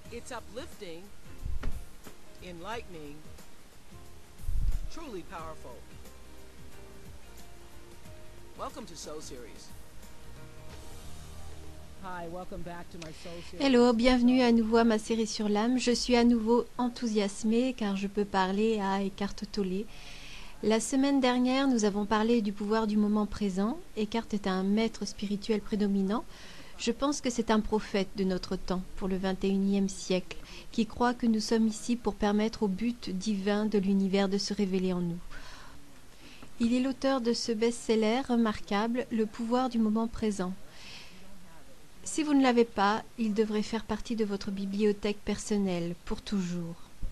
It's uplifting, enlightening, truly powerful. Welcome to Soul Series. Hi, welcome back to my Soul Series. Hello, bienvenue à nouveau à ma série sur l'âme. Je suis à nouveau enthousiasmée car je peux parler à Eckhart Tolle. La semaine dernière, nous avons parlé du pouvoir du moment présent. Eckhart est un maître spirituel prédominant. Je pense que c'est un prophète de notre temps, pour le XXIe siècle, qui croit que nous sommes ici pour permettre au but divin de l'univers de se révéler en nous. Il est l'auteur de ce best-seller remarquable, Le pouvoir du moment présent. Si vous ne l'avez pas, il devrait faire partie de votre bibliothèque personnelle, pour toujours.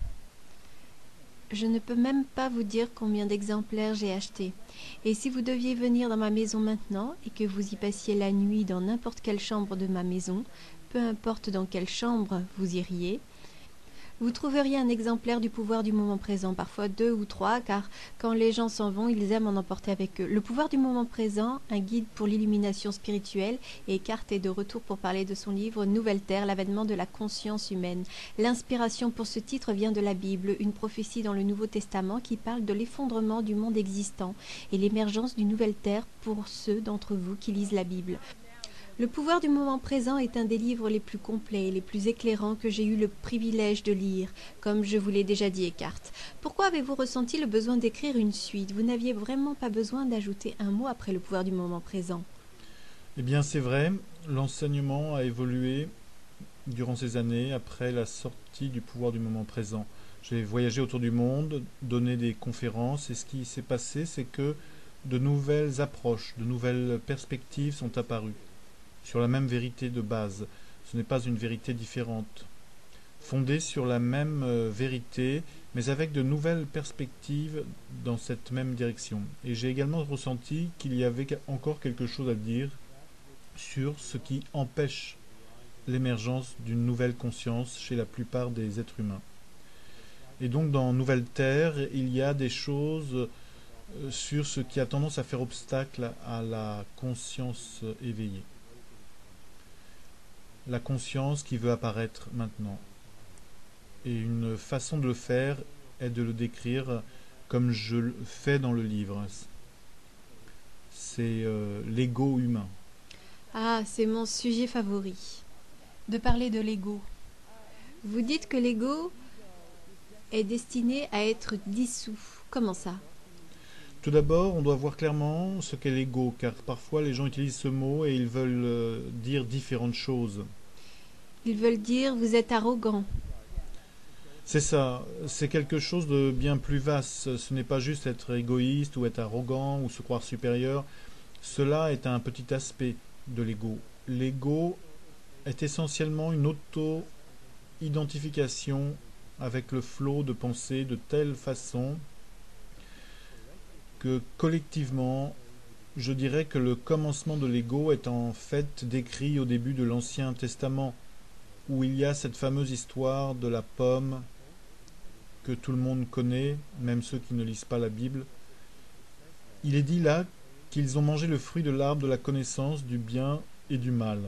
Je ne peux même pas vous dire combien d'exemplaires j'ai achetés. Et si vous deviez venir dans ma maison maintenant et que vous y passiez la nuit dans n'importe quelle chambre de ma maison, peu importe dans quelle chambre vous iriez, vous trouveriez un exemplaire du pouvoir du moment présent, parfois 2 ou 3, car quand les gens s'en vont, ils aiment en emporter avec eux. Le pouvoir du moment présent, un guide pour l'illumination spirituelle, et Eckhart est de retour pour parler de son livre Nouvelle Terre, l'avènement de la conscience humaine. L'inspiration pour ce titre vient de la Bible, une prophétie dans le Nouveau Testament qui parle de l'effondrement du monde existant et l'émergence d'une nouvelle terre pour ceux d'entre vous qui lisent la Bible. Le pouvoir du moment présent est un des livres les plus complets et les plus éclairants que j'ai eu le privilège de lire, comme je vous l'ai déjà dit, Eckhart. Pourquoi avez-vous ressenti le besoin d'écrire une suite? Vous n'aviez vraiment pas besoin d'ajouter un mot après le pouvoir du moment présent. Eh bien, c'est vrai, l'enseignement a évolué durant ces années après la sortie du pouvoir du moment présent. J'ai voyagé autour du monde, donné des conférences, et ce qui s'est passé, c'est que de nouvelles approches, de nouvelles perspectives sont apparues sur la même vérité de base. Ce n'est pas une vérité différente. Fondée sur la même vérité, mais avec de nouvelles perspectives dans cette même direction. Et j'ai également ressenti qu'il y avait encore quelque chose à dire sur ce qui empêche l'émergence d'une nouvelle conscience chez la plupart des êtres humains. Et donc dans Nouvelle Terre, il y a des choses sur ce qui a tendance à faire obstacle à la conscience éveillée. La conscience qui veut apparaître maintenant. Et une façon de le faire est de le décrire comme je le fais dans le livre. C'est l'ego humain. Ah, c'est mon sujet favori, de parler de l'ego. Vous dites que l'ego est destiné à être dissous. Comment ça? Tout d'abord, on doit voir clairement ce qu'est l'ego, car parfois les gens utilisent ce mot et ils veulent dire différentes choses. Ils veulent dire vous êtes arrogant. C'est ça, c'est quelque chose de bien plus vaste. Ce n'est pas juste être égoïste ou être arrogant ou se croire supérieur. Cela est un petit aspect de l'ego. L'ego est essentiellement une auto-identification avec le flot de pensée de telle façon que collectivement, je dirais que le commencement de l'ego est en fait décrit au début de l'Ancien Testament, où il y a cette fameuse histoire de la pomme que tout le monde connaît, même ceux qui ne lisent pas la Bible. Il est dit là qu'ils ont mangé le fruit de l'arbre de la connaissance du bien et du mal.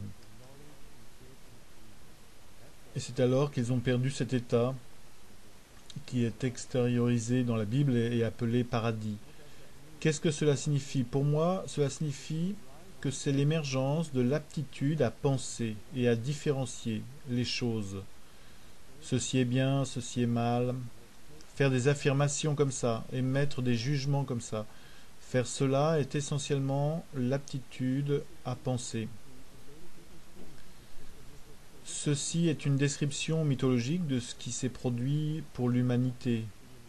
Et c'est alors qu'ils ont perdu cet état qui est extériorisé dans la Bible et appelé paradis. Qu'est-ce que cela signifie? Pour moi, cela signifie que c'est l'émergence de l'aptitude à penser et à différencier les choses. Ceci est bien, ceci est mal. Faire des affirmations comme ça, émettre des jugements comme ça. Faire cela est essentiellement l'aptitude à penser. Ceci est une description mythologique de ce qui s'est produit pour l'humanité.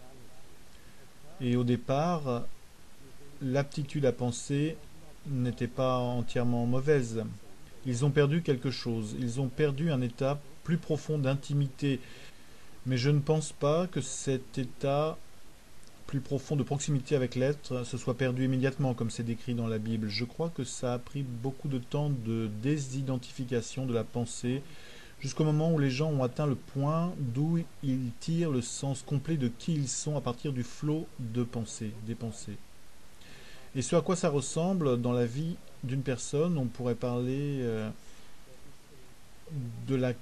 Et au départ, l'aptitude à penser n'était pas entièrement mauvaise. Ils ont perdu quelque chose. Ils ont perdu un état plus profond d'intimité. Mais je ne pense pas que cet état plus profond de proximité avec l'être se soit perdu immédiatement, comme c'est décrit dans la Bible. Je crois que ça a pris beaucoup de temps de désidentification de la pensée, jusqu'au moment où les gens ont atteint le point d'où ils tirent le sens complet de qui ils sont à partir du flot de pensée, des pensées. Et ce à quoi ça ressemble dans la vie d'une personne, on pourrait parler de la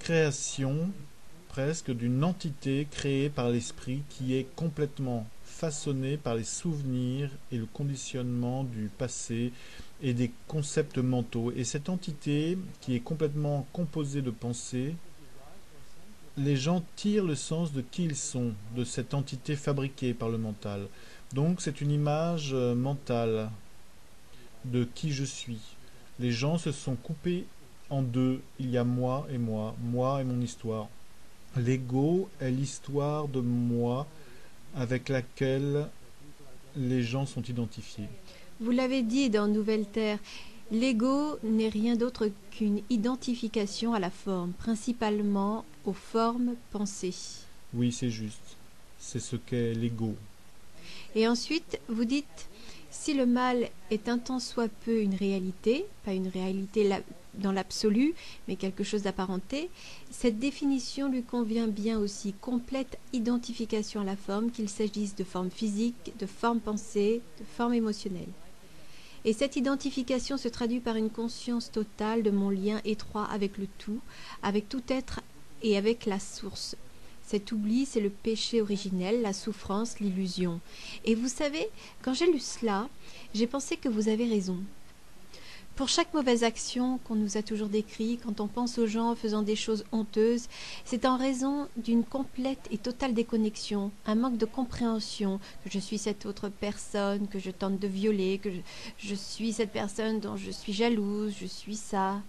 création presque d'une entité créée par l'esprit qui est complètement façonnée par les souvenirs et le conditionnement du passé et des concepts mentaux. Et cette entité qui est complètement composée de pensées, les gens tirent le sens de qui ils sont, de cette entité fabriquée par le mental. Donc c'est une image mentale de qui je suis. Les gens se sont coupés en deux. Il y a moi et mon histoire. L'ego est l'histoire de moi avec laquelle les gens sont identifiés. Vous l'avez dit dans Nouvelle Terre, l'ego n'est rien d'autre qu'une identification à la forme, principalement aux formes pensées. Oui, c'est juste. C'est ce qu'est l'ego. Et ensuite, vous dites, si le mal est un tant soit peu une réalité, pas une réalité dans l'absolu, mais quelque chose d'apparenté, cette définition lui convient bien aussi, complète identification à la forme, qu'il s'agisse de forme physique, de forme pensée, de forme émotionnelle. Et cette identification se traduit par une conscience totale de mon lien étroit avec tout être et avec la source. Cet oubli, c'est le péché originel, la souffrance, l'illusion. Et vous savez, quand j'ai lu cela, j'ai pensé que vous avez raison. Pour chaque mauvaise action qu'on nous a toujours décrite, quand on pense aux gens faisant des choses honteuses, c'est en raison d'une complète et totale déconnexion, un manque de compréhension, que je suis cette autre personne, que je tente de violer, que je suis cette personne dont je suis jalouse, je suis ça.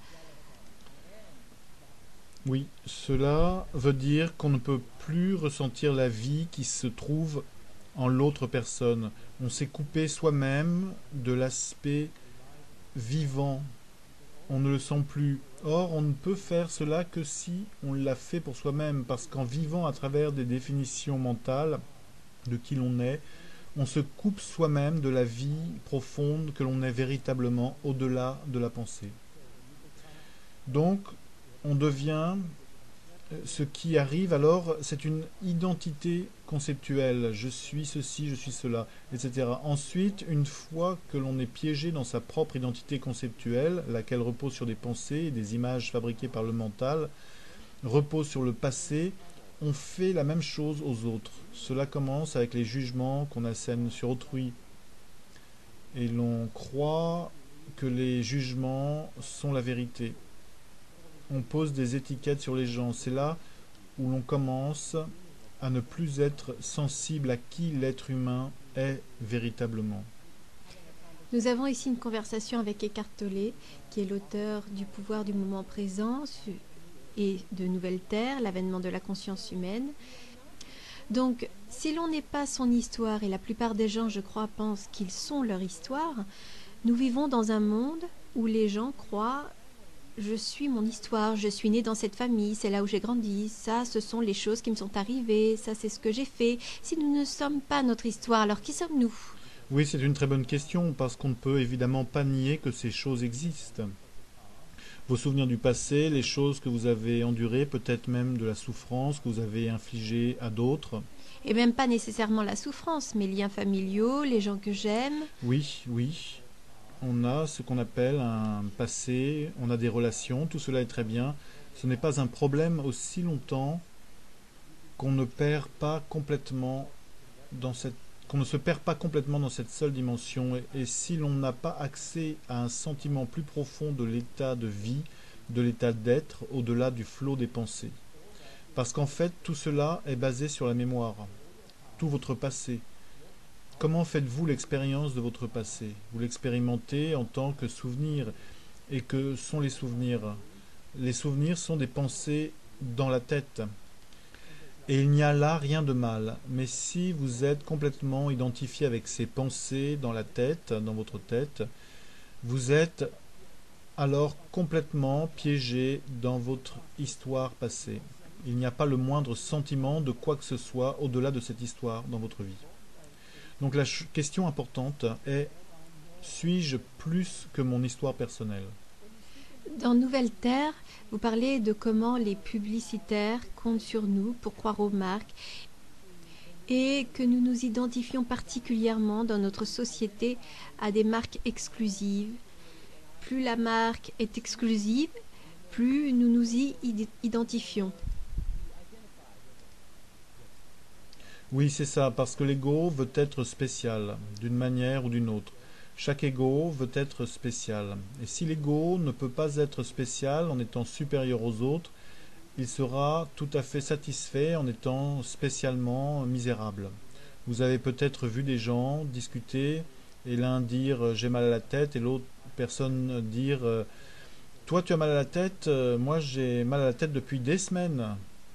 Oui, cela veut dire qu'on ne peut plus ressentir la vie qui se trouve en l'autre personne. On s'est coupé soi-même de l'aspect vivant. On ne le sent plus. Or, on ne peut faire cela que si on l'a fait pour soi-même, parce qu'en vivant à travers des définitions mentales de qui l'on est, on se coupe soi-même de la vie profonde que l'on est véritablement au-delà de la pensée. Donc, on devient ce qui arrive alors, c'est une identité conceptuelle. Je suis ceci, je suis cela, etc. Ensuite, une fois que l'on est piégé dans sa propre identité conceptuelle, laquelle repose sur des pensées et des images fabriquées par le mental, repose sur le passé, on fait la même chose aux autres. Cela commence avec les jugements qu'on assène sur autrui. Et l'on croit que les jugements sont la vérité. On pose des étiquettes sur les gens. C'est là où l'on commence à ne plus être sensible à qui l'être humain est véritablement. Nous avons ici une conversation avec Eckhart Tolle, qui est l'auteur du pouvoir du moment présent et de Nouvelle Terre, l'avènement de la conscience humaine. Donc, si l'on n'est pas son histoire, et la plupart des gens, je crois, pensent qu'ils sont leur histoire, nous vivons dans un monde où les gens croient je suis mon histoire, je suis née dans cette famille, c'est là où j'ai grandi, ça, ce sont les choses qui me sont arrivées, ça, c'est ce que j'ai fait. Si nous ne sommes pas notre histoire, alors qui sommes-nous ? Oui, c'est une très bonne question, parce qu'on ne peut évidemment pas nier que ces choses existent. Vos souvenirs du passé, les choses que vous avez endurées, peut-être même de la souffrance que vous avez infligée à d'autres. Et même pas nécessairement la souffrance, mes liens familiaux, les gens que j'aime. Oui, oui. On a ce qu'on appelle un passé, on a des relations, tout cela est très bien. Ce n'est pas un problème aussi longtemps qu'on ne perd pas complètement qu'on ne se perd pas complètement dans cette seule dimension. Et si l'on n'a pas accès à un sentiment plus profond de l'état de vie, de l'état d'être, au-delà du flot des pensées. Parce qu'en fait, tout cela est basé sur la mémoire, tout votre passé. Comment faites-vous l'expérience de votre passé? Vous l'expérimentez en tant que souvenir. Et que sont les souvenirs? Les souvenirs sont des pensées dans la tête. Et il n'y a là rien de mal. Mais si vous êtes complètement identifié avec ces pensées dans la tête, dans votre tête, vous êtes alors complètement piégé dans votre histoire passée. Il n'y a pas le moindre sentiment de quoi que ce soit au-delà de cette histoire dans votre vie. Donc la question importante est, suis-je plus que mon histoire personnelle? Dans Nouvelle Terre, vous parlez de comment les publicitaires comptent sur nous pour croire aux marques et que nous nous identifions particulièrement dans notre société à des marques exclusives. Plus la marque est exclusive, plus nous nous y identifions. Oui, c'est ça, parce que l'ego veut être spécial, d'une manière ou d'une autre. Chaque ego veut être spécial. Et si l'ego ne peut pas être spécial en étant supérieur aux autres, il sera tout à fait satisfait en étant spécialement misérable. Vous avez peut-être vu des gens discuter et l'un dire j'ai mal à la tête et l'autre personne dire toi tu as mal à la tête, moi j'ai mal à la tête depuis des semaines.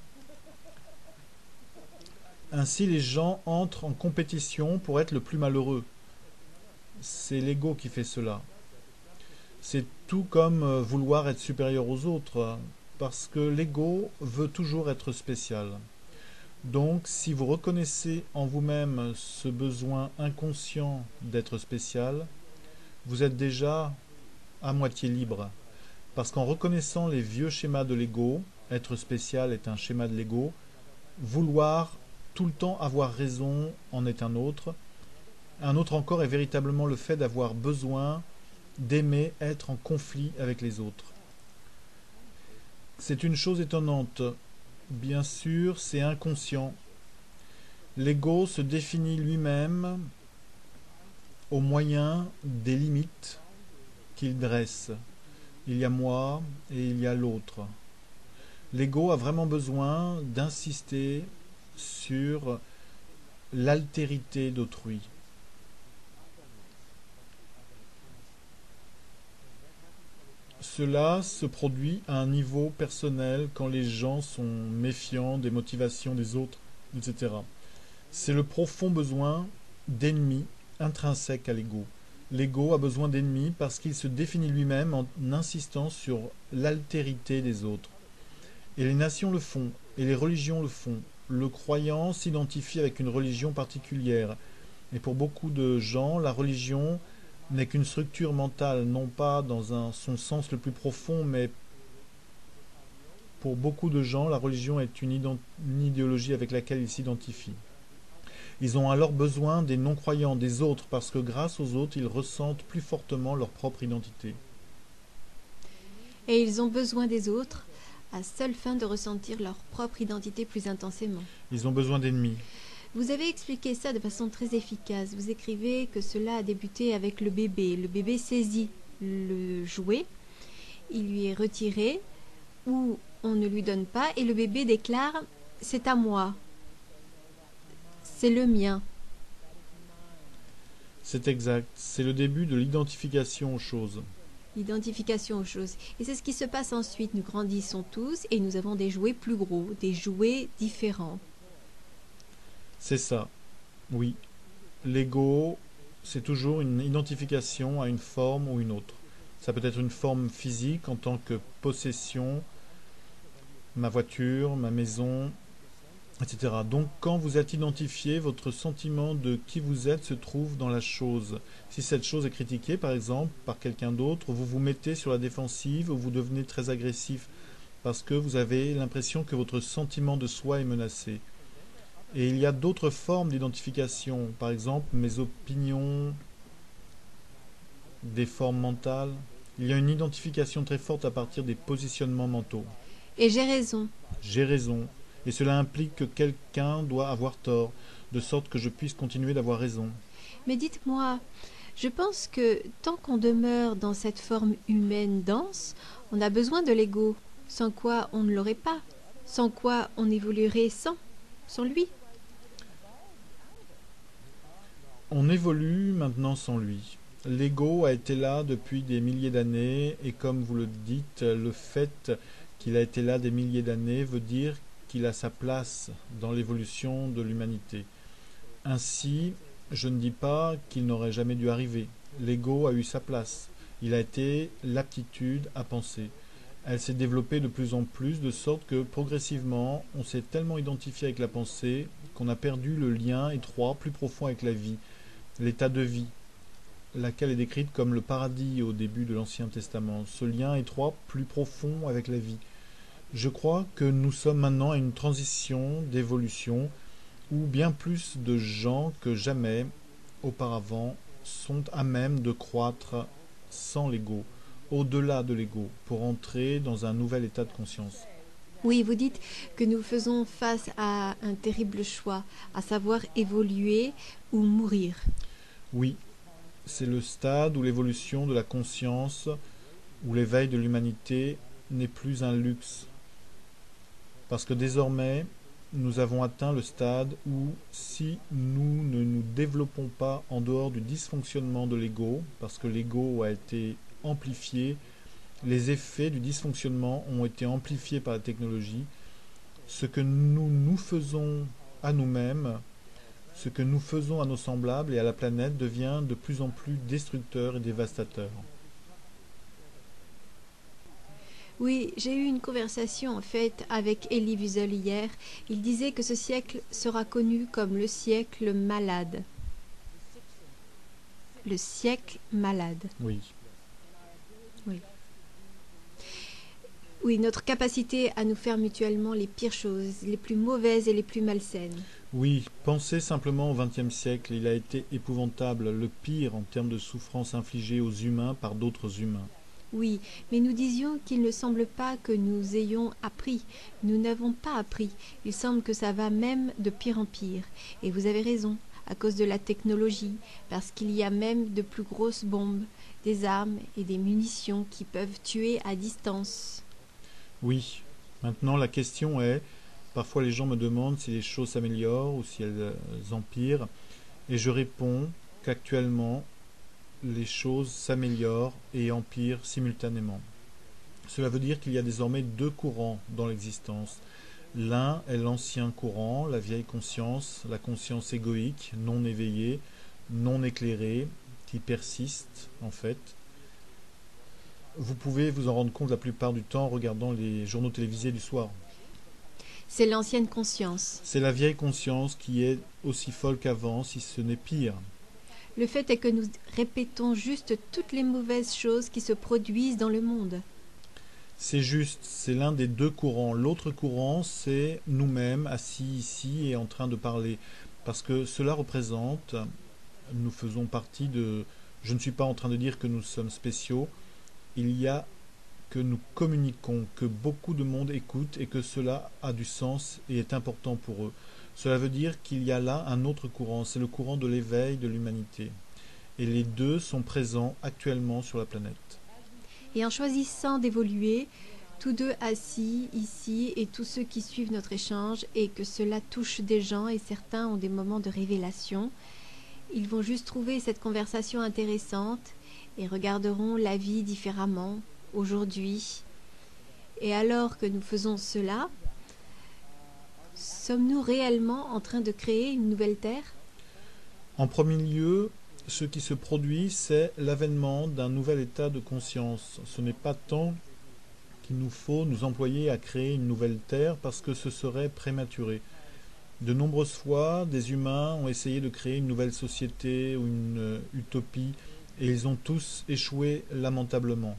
Ainsi les gens entrent en compétition pour être le plus malheureux. C'est l'ego qui fait cela. C'est tout comme vouloir être supérieur aux autres, parce que l'ego veut toujours être spécial. Donc, si vous reconnaissez en vous-même ce besoin inconscient d'être spécial, vous êtes déjà à moitié libre. Parce qu'en reconnaissant les vieux schémas de l'ego, être spécial est un schéma de l'ego, vouloir tout le temps avoir raison en est un autre. Un autre encore est véritablement le fait d'avoir besoin d'aimer être en conflit avec les autres. C'est une chose étonnante. Bien sûr, c'est inconscient. L'ego se définit lui-même au moyen des limites qu'il dresse. Il y a moi et il y a l'autre. L'ego a vraiment besoin d'insister sur l'altérité d'autrui. Cela se produit à un niveau personnel quand les gens sont méfiants des motivations des autres, etc. C'est le profond besoin d'ennemis intrinsèque à l'ego. L'ego a besoin d'ennemis parce qu'il se définit lui-même en insistant sur l'altérité des autres. Et les nations le font, et les religions le font. Le croyant s'identifie avec une religion particulière. Et pour beaucoup de gens, la religion n'est qu'une structure mentale, non pas dans son sens le plus profond, mais pour beaucoup de gens, la religion est une idéologie avec laquelle ils s'identifient. Ils ont alors besoin des non-croyants, des autres, parce que grâce aux autres, ils ressentent plus fortement leur propre identité. Et ils ont besoin des autres à seule fin de ressentir leur propre identité plus intensément. Ils ont besoin d'ennemis. Vous avez expliqué ça de façon très efficace. Vous écrivez que cela a débuté avec le bébé. Le bébé saisit le jouet, il lui est retiré ou on ne lui donne pas et le bébé déclare « c'est à moi, c'est le mien ». C'est exact. C'est le début de l'identification aux choses. L'identification aux choses. Et c'est ce qui se passe ensuite. Nous grandissons tous et nous avons des jouets plus gros, des jouets différents. C'est ça. Oui. L'ego, c'est toujours une identification à une forme ou une autre. Ça peut être une forme physique en tant que possession, ma voiture, ma maison, etc. Donc quand vous êtes identifié, votre sentiment de qui vous êtes se trouve dans la chose. Si cette chose est critiquée, par exemple, par quelqu'un d'autre, vous vous mettez sur la défensive ou vous devenez très agressif parce que vous avez l'impression que votre sentiment de soi est menacé. Et il y a d'autres formes d'identification, par exemple mes opinions, des formes mentales. Il y a une identification très forte à partir des positionnements mentaux. Et j'ai raison. J'ai raison. Et cela implique que quelqu'un doit avoir tort, de sorte que je puisse continuer d'avoir raison. Mais dites-moi, je pense que tant qu'on demeure dans cette forme humaine dense, on a besoin de l'ego, sans quoi on ne l'aurait pas, sans quoi on évoluerait sans lui. On évolue maintenant sans lui. L'ego a été là depuis des milliers d'années, et comme vous le dites, le fait qu'il a été là des milliers d'années veut dire qu'il a sa place dans l'évolution de l'humanité. Ainsi, je ne dis pas qu'il n'aurait jamais dû arriver. L'ego a eu sa place. Il a été l'aptitude à penser. Elle s'est développée de plus en plus, de sorte que progressivement, on s'est tellement identifié avec la pensée qu'on a perdu le lien étroit, plus profond avec la vie, l'état de vie, laquelle est décrite comme le paradis au début de l'Ancien Testament. Ce lien étroit, plus profond avec la vie. Je crois que nous sommes maintenant à une transition d'évolution où bien plus de gens que jamais auparavant sont à même de croître sans l'ego. au-delà de l'ego, pour entrer dans un nouvel état de conscience. Oui, vous dites que nous faisons face à un terrible choix, à savoir évoluer ou mourir. Oui, c'est le stade où l'évolution de la conscience, où l'éveil de l'humanité n'est plus un luxe. Parce que désormais, nous avons atteint le stade où, si nous ne nous développons pas en dehors du dysfonctionnement de l'ego, parce que l'ego a été amplifié, les effets du dysfonctionnement ont été amplifiés par la technologie, ce que nous faisons à nous-mêmes, ce que nous faisons à nos semblables et à la planète devient de plus en plus destructeur et dévastateur. Oui, j'ai eu une conversation en fait avec Elie Wiesel hier. Il disait que ce siècle sera connu comme le siècle malade. Le siècle malade. Oui. Oui, notre capacité à nous faire mutuellement les pires choses, les plus mauvaises et les plus malsaines. Oui, pensez simplement au XXe siècle, il a été épouvantable, le pire en termes de souffrance infligée aux humains par d'autres humains. Oui, mais nous disions qu'il ne semble pas que nous ayons appris. Nous n'avons pas appris. Il semble que ça va même de pire en pire. Et vous avez raison, à cause de la technologie, parce qu'il y a même de plus grosses bombes, des armes et des munitions qui peuvent tuer à distance. Oui, maintenant la question est, parfois les gens me demandent si les choses s'améliorent ou si elles empirent, et je réponds qu'actuellement, les choses s'améliorent et empirent simultanément. Cela veut dire qu'il y a désormais deux courants dans l'existence. L'un est l'ancien courant, la vieille conscience, la conscience égoïque, non éveillée, non éclairée, qui persiste en fait. Vous pouvez vous en rendre compte la plupart du temps en regardant les journaux télévisés du soir. C'est l'ancienne conscience. C'est la vieille conscience qui est aussi folle qu'avant, si ce n'est pire. Le fait est que nous répétons juste toutes les mauvaises choses qui se produisent dans le monde. C'est juste, c'est l'un des deux courants. L'autre courant, c'est nous-mêmes, assis ici et en train de parler. Parce que cela représente, nous faisons partie de... Je ne suis pas en train de dire que nous sommes spéciaux. Il y a que nous communiquons, que beaucoup de monde écoute et que cela a du sens et est important pour eux. Cela veut dire qu'il y a là un autre courant, c'est le courant de l'éveil de l'humanité. Et les deux sont présents actuellement sur la planète. Et en choisissant d'évoluer, tous deux assis ici et tous ceux qui suivent notre échange et que cela touche des gens et certains ont des moments de révélation, ils vont juste trouver cette conversation intéressante et regarderont la vie différemment aujourd'hui. Et alors que nous faisons cela, sommes-nous réellement en train de créer une nouvelle Terre ? En premier lieu, ce qui se produit, c'est l'avènement d'un nouvel état de conscience. Ce n'est pas tant qu'il nous faut nous employer à créer une nouvelle Terre parce que ce serait prématuré. De nombreuses fois, des humains ont essayé de créer une nouvelle société ou une utopie et ils ont tous échoué lamentablement.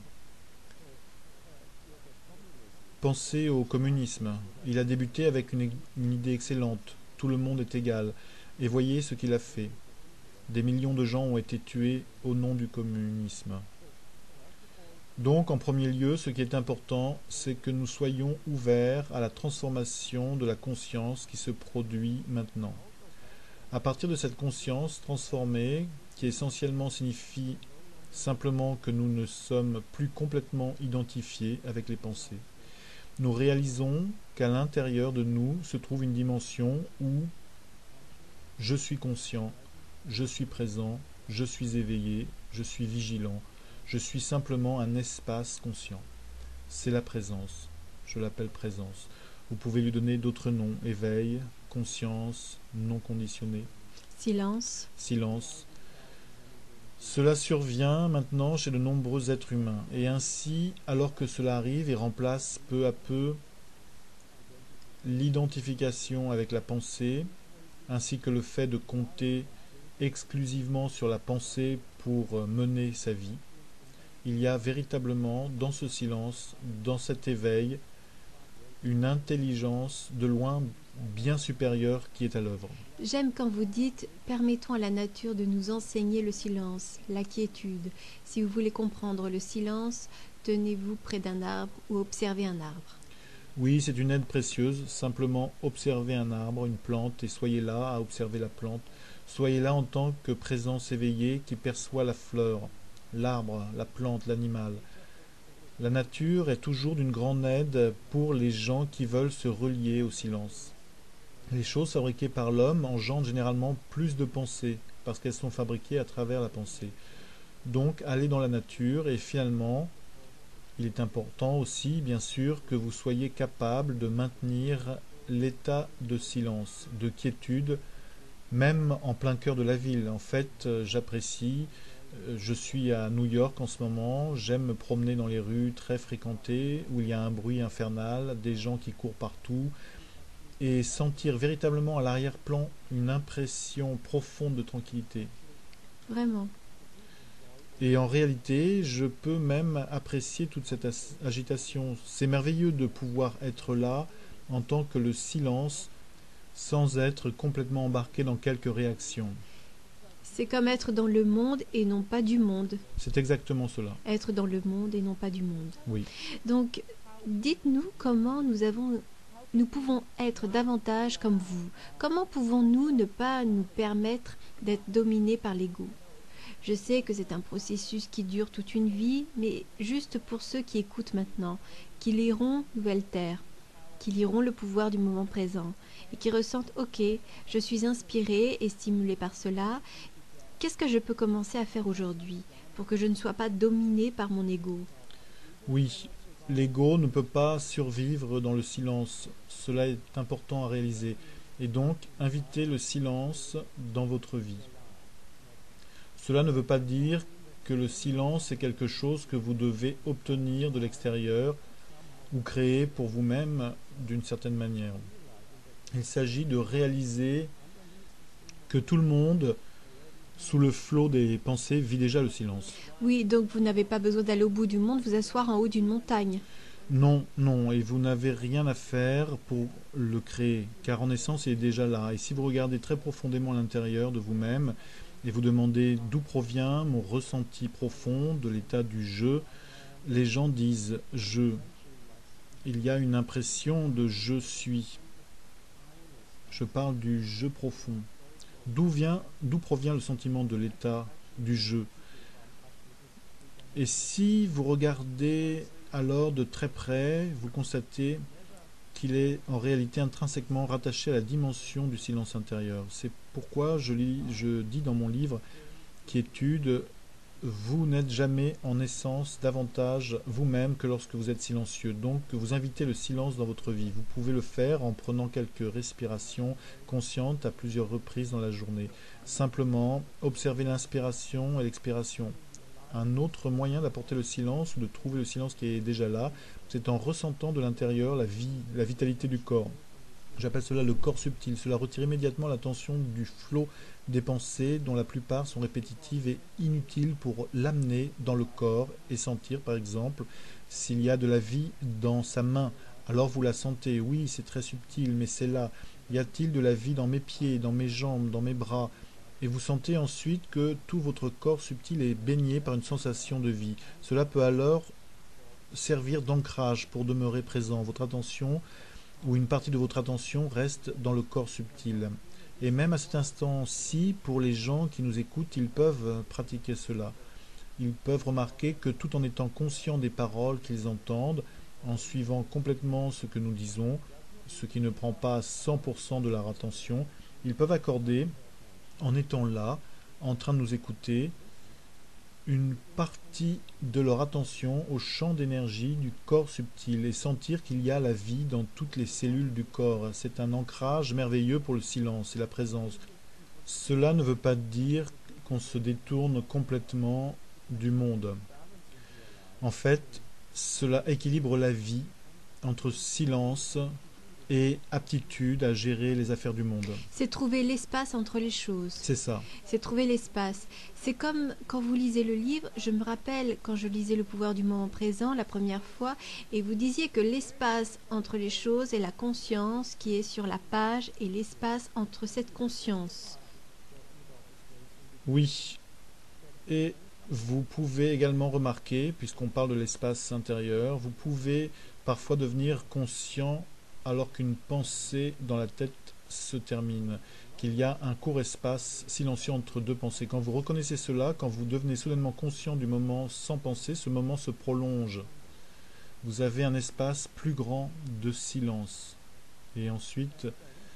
Pensez au communisme. Il a débuté avec une idée excellente. Tout le monde est égal. Et voyez ce qu'il a fait. Des millions de gens ont été tués au nom du communisme. Donc, en premier lieu, ce qui est important, c'est que nous soyons ouverts à la transformation de la conscience qui se produit maintenant. À partir de cette conscience transformée, qui essentiellement signifie simplement que nous ne sommes plus complètement identifiés avec les pensées, nous réalisons qu'à l'intérieur de nous se trouve une dimension où je suis conscient, je suis présent, je suis éveillé, je suis vigilant, je suis simplement un espace conscient. C'est la présence, je l'appelle présence. Vous pouvez lui donner d'autres noms, éveil, conscience, non conditionné. Silence. Silence. Cela survient maintenant chez de nombreux êtres humains, et ainsi, alors que cela arrive et remplace peu à peu l'identification avec la pensée, ainsi que le fait de compter exclusivement sur la pensée pour mener sa vie, il y a véritablement dans ce silence, dans cet éveil, une intelligence de loin bien supérieure qui est à l'œuvre. J'aime quand vous dites « Permettons à la nature de nous enseigner le silence, la quiétude. Si vous voulez comprendre le silence, tenez-vous près d'un arbre ou observez un arbre. » Oui, c'est une aide précieuse. Simplement observez un arbre, une plante, et soyez là à observer la plante. Soyez là en tant que présence éveillée qui perçoit la fleur, l'arbre, la plante, l'animal. La nature est toujours d'une grande aide pour les gens qui veulent se relier au silence. Les choses fabriquées par l'homme engendrent généralement plus de pensées, parce qu'elles sont fabriquées à travers la pensée. Donc, allez dans la nature et finalement, il est important aussi, bien sûr, que vous soyez capable de maintenir l'état de silence, de quiétude, même en plein cœur de la ville. En fait, j'apprécie, je suis à New York en ce moment, j'aime me promener dans les rues très fréquentées, où il y a un bruit infernal, des gens qui courent partout, et sentir véritablement à l'arrière-plan une impression profonde de tranquillité. Vraiment. Et en réalité, je peux même apprécier toute cette agitation. C'est merveilleux de pouvoir être là en tant que le silence, sans être complètement embarqué dans quelques réactions. C'est comme être dans le monde et non pas du monde. C'est exactement cela. Être dans le monde et non pas du monde. Oui. Donc, dites-nous comment nous pouvons être davantage comme vous. Comment pouvons-nous ne pas nous permettre d'être dominés par l'ego? Je sais que c'est un processus qui dure toute une vie, mais juste pour ceux qui écoutent maintenant, qui liront Nouvelle Terre, qui liront le pouvoir du moment présent, et qui ressentent « Ok, je suis inspiré et stimulé par cela. Qu'est-ce que je peux commencer à faire aujourd'hui pour que je ne sois pas dominé par mon ego ?» Oui, l'ego ne peut pas survivre dans le silence. Cela est important à réaliser. Et donc, invitez le silence dans votre vie. Cela ne veut pas dire que le silence est quelque chose que vous devez obtenir de l'extérieur ou créer pour vous-même d'une certaine manière. Il s'agit de réaliser que tout le monde, sous le flot des pensées, vit déjà le silence. Oui, donc vous n'avez pas besoin d'aller au bout du monde, vous asseoir en haut d'une montagne. Non, non, et vous n'avez rien à faire pour le créer, car en essence, il est déjà là. Et si vous regardez très profondément à l'intérieur de vous-même, et vous demandez d'où provient mon ressenti profond de l'état du je, les gens disent « je ». Il y a une impression de « je suis ». Je parle du « je » profond. D'où provient le sentiment de l'état du « je ». Et si vous regardez alors de très près, vous constatez qu'il est en réalité intrinsèquement rattaché à la dimension du silence intérieur. C'est pourquoi je dis dans mon livre Quiétude, vous n'êtes jamais en essence davantage vous-même que lorsque vous êtes silencieux. Donc vous invitez le silence dans votre vie. Vous pouvez le faire en prenant quelques respirations conscientes à plusieurs reprises dans la journée. Simplement observez l'inspiration et l'expiration. Un autre moyen d'apporter le silence ou de trouver le silence qui est déjà là, c'est en ressentant de l'intérieur la vie, la vitalité du corps. J'appelle cela le corps subtil. Cela retire immédiatement l'attention du flot des pensées dont la plupart sont répétitives et inutiles pour l'amener dans le corps et sentir par exemple s'il y a de la vie dans sa main. Alors vous la sentez, oui c'est très subtil mais c'est là. Y a-t-il de la vie dans mes pieds, dans mes jambes, dans mes bras ? Et vous sentez ensuite que tout votre corps subtil est baigné par une sensation de vie. Cela peut alors servir d'ancrage pour demeurer présent. Votre attention ou une partie de votre attention reste dans le corps subtil. Et même à cet instant-ci, pour les gens qui nous écoutent, ils peuvent pratiquer cela. Ils peuvent remarquer que tout en étant conscients des paroles qu'ils entendent, en suivant complètement ce que nous disons, ce qui ne prend pas 100% de leur attention, ils peuvent accorder, en étant là, en train de nous écouter, une partie de leur attention au champ d'énergie du corps subtil et sentir qu'il y a la vie dans toutes les cellules du corps. C'est un ancrage merveilleux pour le silence et la présence. Cela ne veut pas dire qu'on se détourne complètement du monde. En fait, cela équilibre la vie entre silence et aptitude à gérer les affaires du monde. C'est trouver l'espace entre les choses. C'est ça. C'est trouver l'espace. C'est comme quand vous lisez le livre, je me rappelle quand je lisais Le pouvoir du moment présent la première fois, et vous disiez que l'espace entre les choses est la conscience qui est sur la page et l'espace entre cette conscience. Oui. Et vous pouvez également remarquer, puisqu'on parle de l'espace intérieur, vous pouvez parfois devenir conscient alors qu'une pensée dans la tête se termine, qu'il y a un court espace silencieux entre deux pensées. Quand vous reconnaissez cela, quand vous devenez soudainement conscient du moment sans pensée, ce moment se prolonge. Vous avez un espace plus grand de silence. Et ensuite,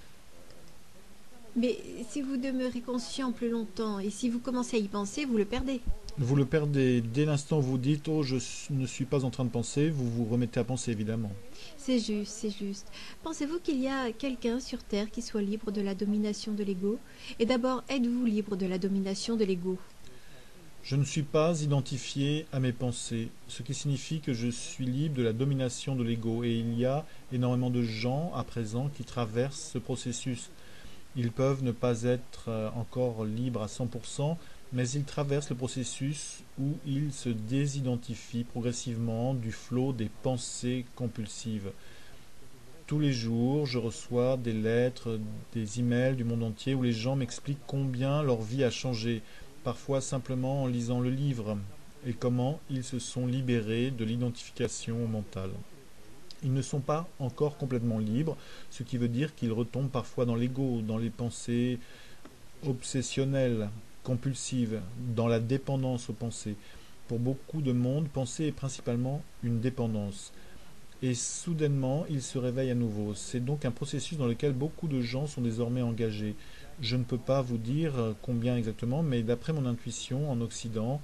Mais si vous demeurez conscient plus longtemps et si vous commencez à y penser, vous le perdez. vous le perdez. Dès l'instant où vous dites « Oh, je ne suis pas en train de penser », vous vous remettez à penser, évidemment. C'est juste, c'est juste. Pensez-vous qu'il y a quelqu'un sur Terre qui soit libre de la domination de l'ego? Et d'abord, êtes-vous libre de la domination de l'ego? Je ne suis pas identifié à mes pensées, ce qui signifie que je suis libre de la domination de l'ego. Et il y a énormément de gens à présent qui traversent ce processus. Ils peuvent ne pas être encore libres à 100%, mais ils traversent le processus où ils se désidentifient progressivement du flot des pensées compulsives. Tous les jours, je reçois des lettres, des emails du monde entier où les gens m'expliquent combien leur vie a changé, parfois simplement en lisant le livre, et comment ils se sont libérés de l'identification au mental. Ils ne sont pas encore complètement libres, ce qui veut dire qu'ils retombent parfois dans l'ego, dans les pensées obsessionnelles, compulsives, dans la dépendance aux pensées. Pour beaucoup de monde, penser est principalement une dépendance. Et soudainement, ils se réveillent à nouveau. C'est donc un processus dans lequel beaucoup de gens sont désormais engagés. Je ne peux pas vous dire combien exactement, mais d'après mon intuition, en Occident,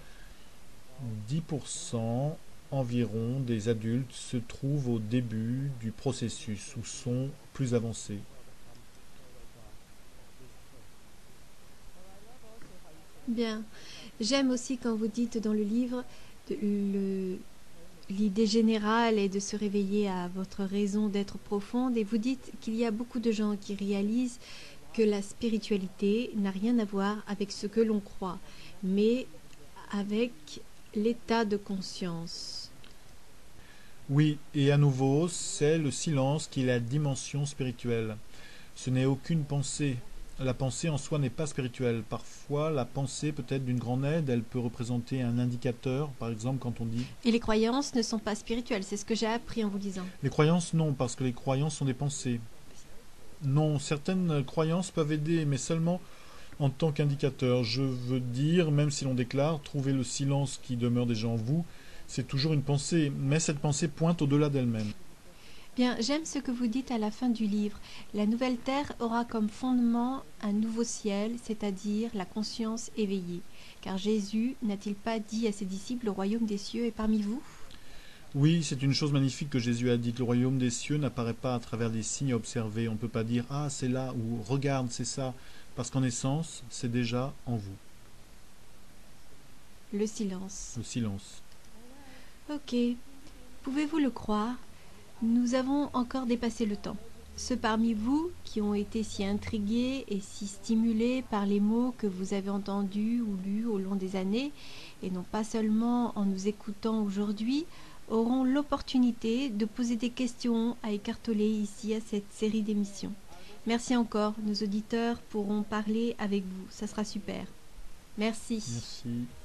10% environ des adultes se trouvent au début du processus ou sont plus avancés. Bien. J'aime aussi quand vous dites dans le livre l'idée générale est de se réveiller à votre raison d'être profonde, et vous dites qu'il y a beaucoup de gens qui réalisent que la spiritualité n'a rien à voir avec ce que l'on croit, mais avec l'état de conscience. Oui, et à nouveau, c'est le silence qui est la dimension spirituelle. Ce n'est aucune pensée. La pensée en soi n'est pas spirituelle. Parfois, la pensée peut être d'une grande aide, elle peut représenter un indicateur, par exemple quand on dit... Et les croyances ne sont pas spirituelles, c'est ce que j'ai appris en vous lisant. Les croyances, non, parce que les croyances sont des pensées. Non, certaines croyances peuvent aider, mais seulement en tant qu'indicateur. Je veux dire, même si l'on déclare, trouver le silence qui demeure déjà en vous, c'est toujours une pensée, mais cette pensée pointe au-delà d'elle-même. Bien, j'aime ce que vous dites à la fin du livre. La nouvelle terre aura comme fondement un nouveau ciel, c'est-à-dire la conscience éveillée. Car Jésus n'a-t-il pas dit à ses disciples, le royaume des cieux est parmi vous? Oui, c'est une chose magnifique que Jésus a dit, que le royaume des cieux n'apparaît pas à travers des signes à observer. On ne peut pas dire « Ah, c'est là » ou « Regarde, c'est ça », parce qu'en essence, c'est déjà en vous. Le silence. Le silence. Ok. Pouvez-vous le croire? Nous avons encore dépassé le temps. Ceux parmi vous qui ont été si intrigués et si stimulés par les mots que vous avez entendus ou lus au long des années, et non pas seulement en nous écoutant aujourd'hui, auront l'opportunité de poser des questions à écarteler ici à cette série d'émissions. Merci encore, nos auditeurs pourront parler avec vous, ça sera super. Merci. Merci.